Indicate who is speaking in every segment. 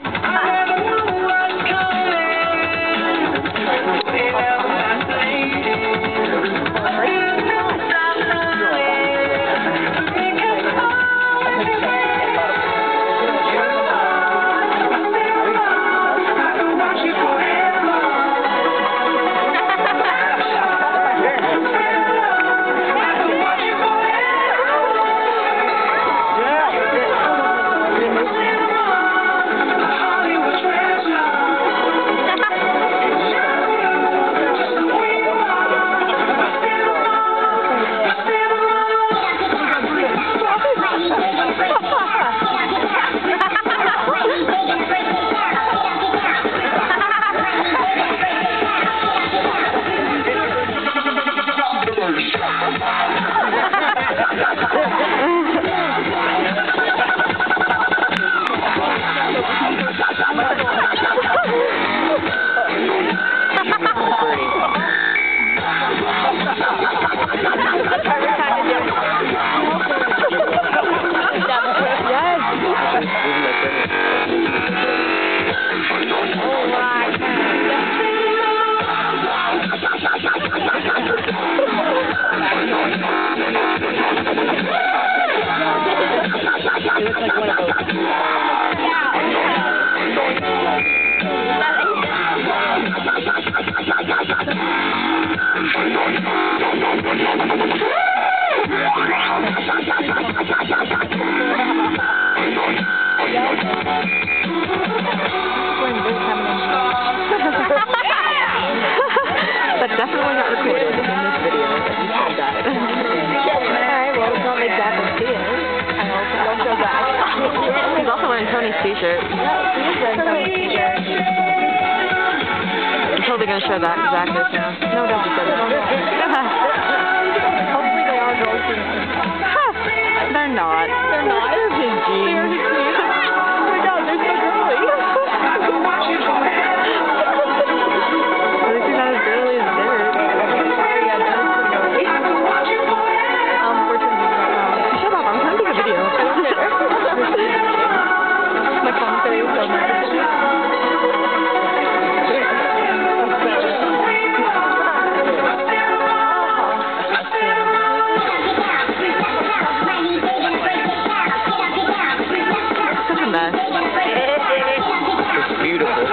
Speaker 1: That definitely got recorded in this video that you said that. Alright, well, it's not exactly Tia. I hope I don't go back. He's also wearing Tony's t-shirt. Yeah, he's wearing Tony's t-shirt. I'm totally going to show that exactness now. No, don't be good. Hopefully they are girls. They're not. They're not? They're his jeans. Oh my god, they're so girly.
Speaker 2: It's beautiful.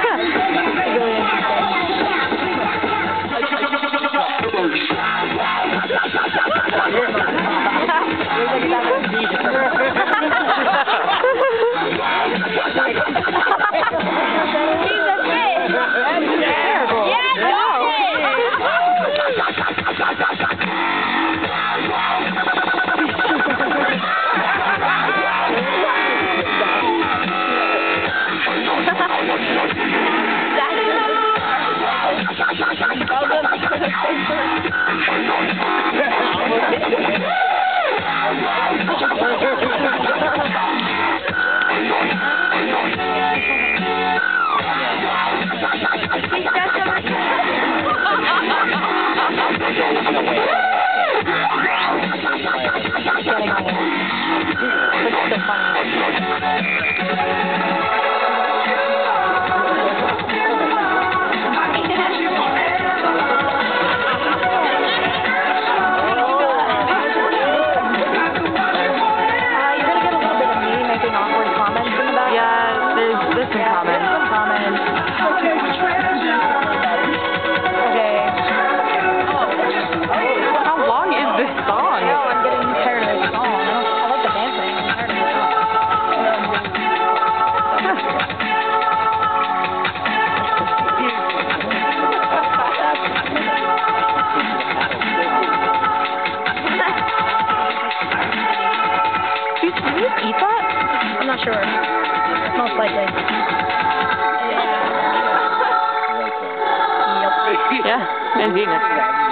Speaker 1: Sure. Most likely. Yeah. Yep. Yeah, and eating it.